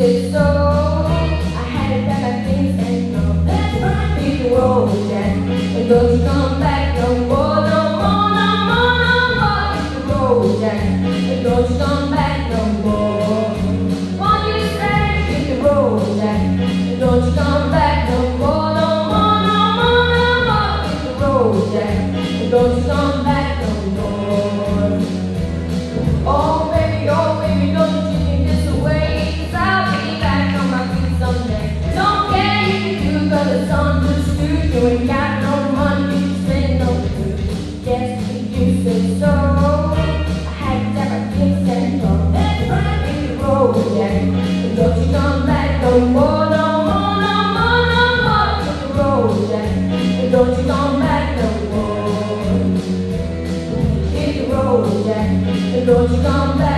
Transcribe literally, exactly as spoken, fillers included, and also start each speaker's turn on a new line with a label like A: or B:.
A: said so. I had to pack my things and go. That's right, hit the road, Jack. And don't you come back no more, no more, no more, no more. Hit the road, Jack. And don't you come back no more. Won't you say, hit the road, Jack. And don't you come back no more, no more, no more, no more. Hit the road, Jack. And don't you come back no more. Oh baby, oh baby, don't you think this away? 'Cause I'll be back on my feet someday. Don't care if you do, 'cause it's understood. You ain't got no money, you spend no food. Yes, you said so. I had to have my things and go. That's right, hit the road, Jack. And don't you come back no more, no more, no more, no more. Hit the road, Jack. And don't you come back no more. Hit the road, Jack. And don't you come back.